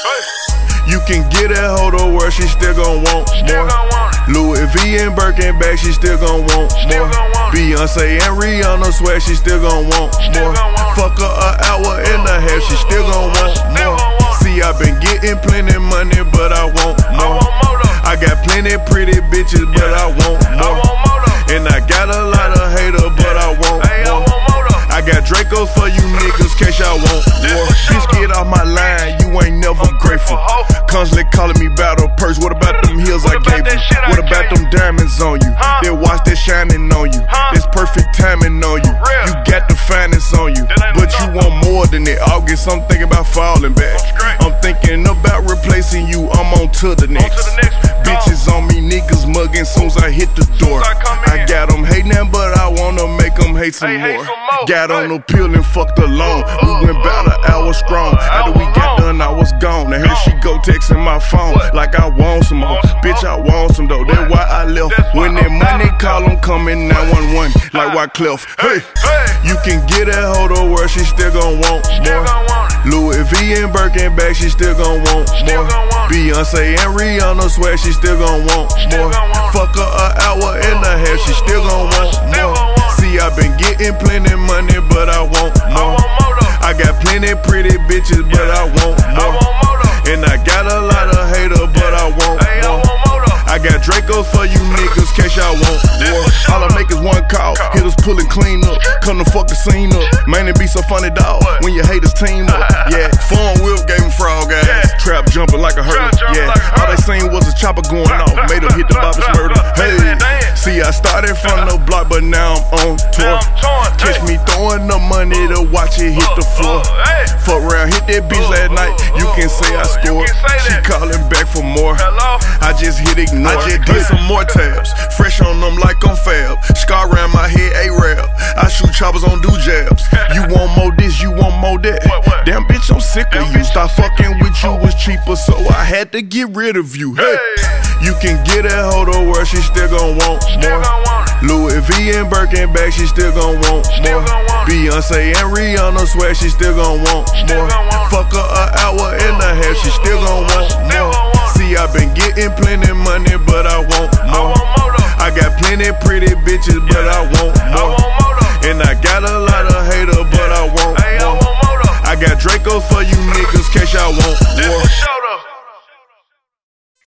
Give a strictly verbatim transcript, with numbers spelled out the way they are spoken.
You can get that hoe to where she still gon' want more. Louis V and Birkin bag, she still gon' want more. Beyonce and Rihanna swear she still gon' want more. Fuck her an hour and a half, she still gon' want more. See, I been getting plenty money, but I want more. I got plenty pretty bitches, but I want more. And I got a lot of haters, but I want more. I got Dracos for you niggas, case y'all want war. Bitch, get off my line, you ain't never grateful. Constantly calling me battle purse. What about them heels I gave you? What about them diamonds on you? That watch that shining on you. There's perfect timing on you. You got the finest on you, but you want more than that. August, I'm thinking about falling back. I'm thinking about replacing you. I'm on to the next. Bitches on me, niggas mugging soon as I hit the door. I got them hating, but I wanna make them hate some more. Got on the pill and fucked alone. We went about an hour strong. After we got done, I was gone. And here she go texting my phone like I want some more. Bitch, I want some though. That's why I left. When that money call, I'm coming nine one one like Wyclef. Hey, you can get that hoe to where she still gon' want more. Louis V and Birkin bag, she still gon' want more. Beyonce and Rihanna swear she still gon' want more. Fuck her an hour and a half, she still gon' want more. See, I been getting plenty money, but I want more. I got plenty pretty bitches, but I want more. And I got a lot of haters, but I want more. I got Dracos for you niggas, case y'all want war. All I make is one call, hitters pullin' clean up. Come to fuck the scene up, man, it be so funny, dog, when your haters team up. Yeah, phone whip gave him frog ass, trap jumping like a hurdle. Yeah, all they seen was a chopper going off, made him hit the Bobby's murder. Hey, see, I started from the block, but now I'm on tour. Catch me throwing the money to watch it hit the floor. Fuck around, hit that bitch last night, you can say I scored. She calling back for more, I just hit ignore. I just did some more tabs, fresh on them like I'm fab. Scar around my head, A-Rap. I shoot choppers on do jabs. You want more this, you want more that. Damn bitch, I'm sick of you. Stop fucking with you was cheaper, so I had to get rid of you. Hey, you can get that hoe to where she still gon' want more. Louis V and Birkin bag, she still gon' want more. Beyonce and Rihanna swear she still gon' want more. Fuck her an hour and a half, she still gon' want more. See, I been getting plenty money, but I want more. I got plenty pretty bitches, but I want more. And I got a lot of haters, but I want more. I got Dracos for you niggas, case y'all want war.